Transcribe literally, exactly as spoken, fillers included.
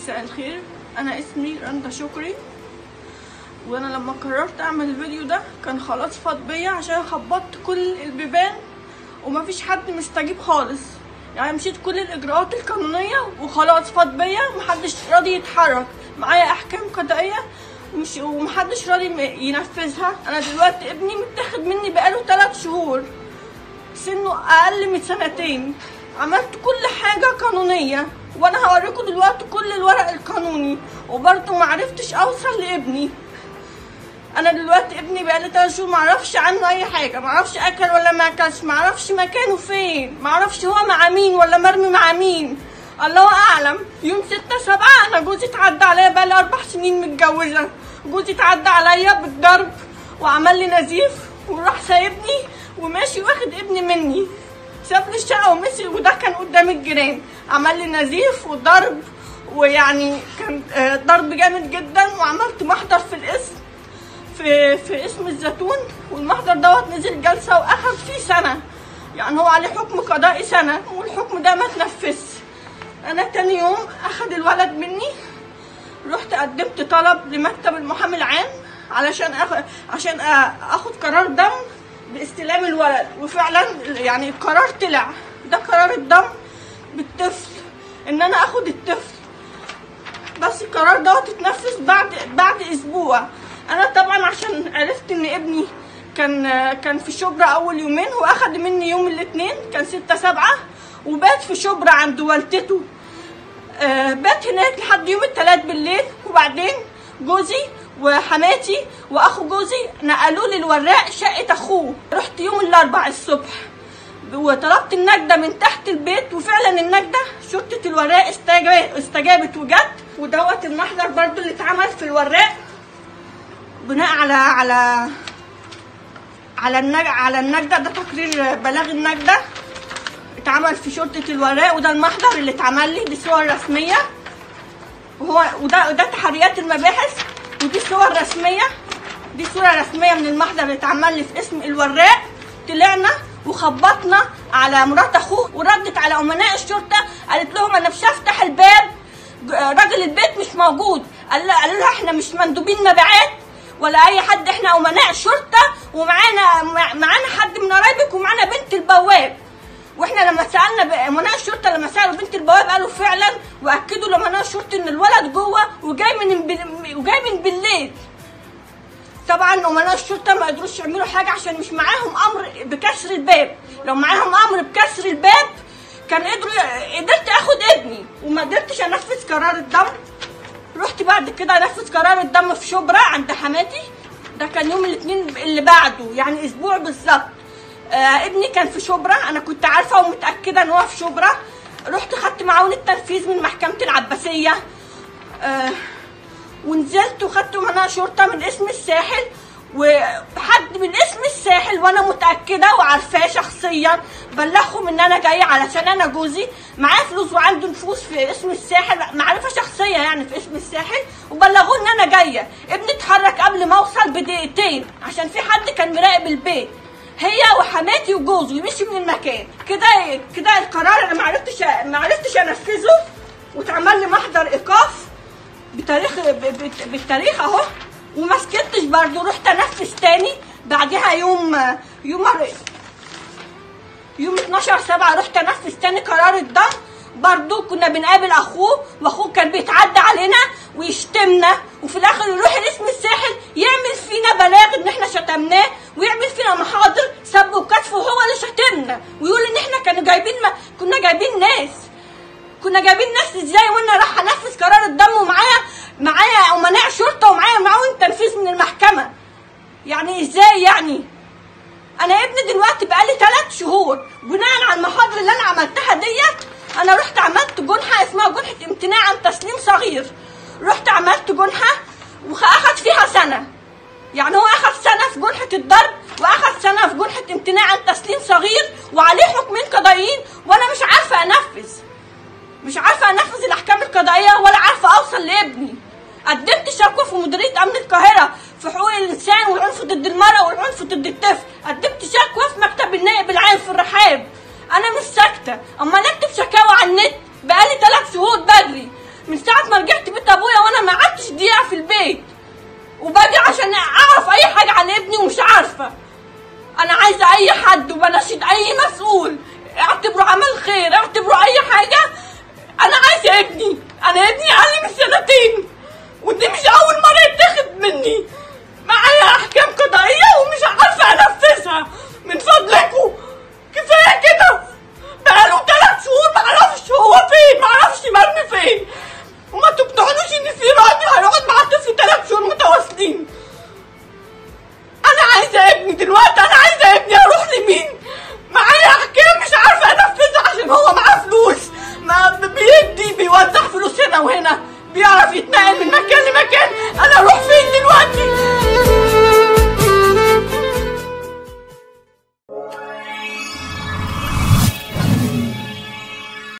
مساء الخير، انا اسمي رندا شكري، وانا لما قررت اعمل الفيديو ده كان خلاص فاض بيا عشان خبطت كل البيبان ومفيش حد مستجيب خالص. يعني مشيت كل الاجراءات القانونيه وخلاص فاض بيا، محدش راضي يتحرك. معايا احكام قضائيه ومش ومحدش راضي ينفذها. انا دلوقتي ابني متاخد مني بقاله ثلاث شهور، سنه اقل من سنتين. عملت كل حاجه قانونيه وانا هوريكم دلوقتي كل الورق القانوني، وبرضه معرفتش اوصل لابني. انا دلوقتي ابني بقالي ثلاث شهور معرفش عنه اي حاجه، معرفش اكل ولا ما اكلش، معرفش مكانه فين، معرفش هو مع مين ولا مرمي مع مين، الله اعلم. يوم ستة سبعة انا جوزي اتعدى عليا، بقالي اربع سنين متجوزه. جوزي اتعدى عليا بالضرب وعمل لي نزيف وراح سايبني وماشي واخد ابني مني، ساب لي الشقه ومشي، وده كان قدام الجيران. عمل لي نزيف وضرب، ويعني كان ضرب جامد جدا. وعملت محضر في الاسم في في اسم الزيتون، والمحضر دوت نزل جلسه واخد فيه سنه، يعني هو عليه حكم قضائي سنه، والحكم ده ما اتنفذش. انا تاني يوم اخد الولد مني، رحت قدمت طلب لمكتب المحامي العام علشان اخد عشان اخد قرار دم باستلام الولد، وفعلا يعني القرار طلع. ده قرار الدم بالطفل، ان انا اخد الطفل، بس القرار دوت اتنفذ بعد بعد اسبوع. انا طبعا عشان عرفت ان ابني كان كان في شبرا اول يومين، هو اخد مني يوم الاثنين كان ستة سبعة، وبات في شبرا عند والدته. آه بات هناك لحد يوم الثلاث بالليل، وبعدين جوزي وحماتي واخو جوزي نقلوا لي الوراق شقه اخوه. رحت يوم الاربعاء الصبح وطلبت النجده من تحت البيت، وفعلا النجده شرطه الوراق استجابت وجت. ودوت المحضر برضو اللي اتعمل في الوراق بناء على على على النج على النجده. ده تقرير بلاغ النجده اتعمل في شرطه الوراق، وده المحضر اللي اتعمل لي. دي صور رسميه، وهو وده وده تحريات المباحث، ودي صور رسميه. دي صوره رسميه من المحضر اللي اتعمل لي في اسم الوراق. طلعنا وخبطنا على مرات اخوه، وردت على امناء الشرطه قالت لهم انا مش هفتح الباب، راجل البيت مش موجود. قالوا لها احنا مش مندوبين مبيعات ولا اي حد، احنا امناء الشرطه، ومعانا معانا حد من قرايبك، ومعانا بنت البواب. واحنا لما سالنا امناء الشرطه، لما سالوا بنت البواب قالوا فعلا، واكدوا لامناء الشرطه ان الولد جوه وجاي من وجاي من بالليل. طبعا امناء الشرطه ما قدروش يعملوا حاجه عشان مش معاهم امر بكسر الباب. لو معاهم امر بكسر الباب كان قدروا قدرت اخد ابني، وما قدرتش انفذ قرار الدم. رحت بعد كده انفذ قرار الدم في شبرا عند حماتي. ده كان يوم الاثنين اللي بعده، يعني اسبوع بالظبط. آه ابني كان في شبرا، انا كنت عارفه ومتاكده ان هو في شبرا. رحت خدت معون التنفيذ من محكمه العباسيه، آه ونزلت وخدت منها شرطه من اسم الساحل، وحد من اسم الساحل وانا متاكده وعارفاه شخصيا بلغهم ان انا جايه علشان انا جوزي معاه فلوس وعنده نفوذ في اسم الساحل، معرفه شخصيه يعني في اسم الساحل، وبلغوه ان انا جايه. ابني اتحرك قبل ما اوصل بدقيقتين عشان في حد كان مراقب البيت، هي وحماتي وجوزي، ومشي من المكان. كده كده القرار انا معرفتش معرفتش انفذه، واتعمل لي محضر ايقاف بتاريخ بالتاريخ اهو، وما سكتش برضه. رحت انفذ تاني بعدها يوم يوم يوم اتناشر سبعة، رحت انفذ تاني قرار الدم. برضه كنا بنقابل اخوه، واخوه كان بيتعدى علينا ويشتمنا، وفي الاخر يروح لاسم الساحل يعمل فينا بلاغ ان احنا شتمناه، ويعمل فينا محاضر سب وكتف، وهو اللي شتمنا، ويقول ان احنا كانوا جايبين ما كنا جايبين ناس كنا جايبين ناس ازاي، وانا راح انفذ قرار الدم ومعايا معايا امناء شرطه ومعايا معون تنفيذ من المحكمه. يعني ازاي يعني؟ انا ابني دلوقتي بقالي ثلاث شهور بناء على المحاضر اللي انا عملتها ديت. انا رحت عملت جنحه اسمها جنحه امتناع عن تسليم صغير، رحت عملت جنحه واخد فيها سنه. يعني هو اخد سنه في جنحه الضرب، واخد سنه في جنحه امتناع عن تسليم صغير، وعليه حكمين قضائيين، وانا مش عارفه انفذ مش عارفه انفذ الاحكام القضائيه، ولا عارفه اوصل لابني. قدمت شكوى في مديريه امن القاهره في حقوق الانسان والعنف ضد المراه والعنف ضد الطفل. قدمت شكوى في مكتب النائب العام في الرحاب. انا مش ساكته، اما نكتب شكاوى على النت بقالي ثلاث شهور بجري من ساعه ما رجعت سنتين ودي مش